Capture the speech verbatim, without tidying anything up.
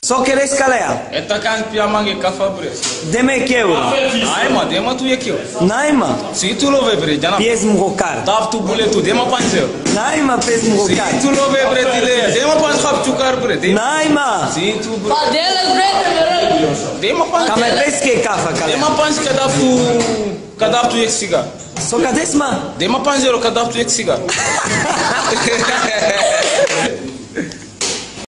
Só queres calea. Esta can pia mange kafa bre. Deme que euro. Ai ma, dema tu e kiu. Naima. Si tu lo ve bre, jana. Pies murocar. Dav tu bule tu, dema panzeu. Naima pies Si murocar. tu lo ve bre tile, dema panz khap chukar bre. Naima. Si tu bre. Padela bre. Dema panz. Came pesque cafa calea. Dema panz ka dav tu, ka dav tu exiga. Só cadê ma? Dema panzeu ka dav tu exiga.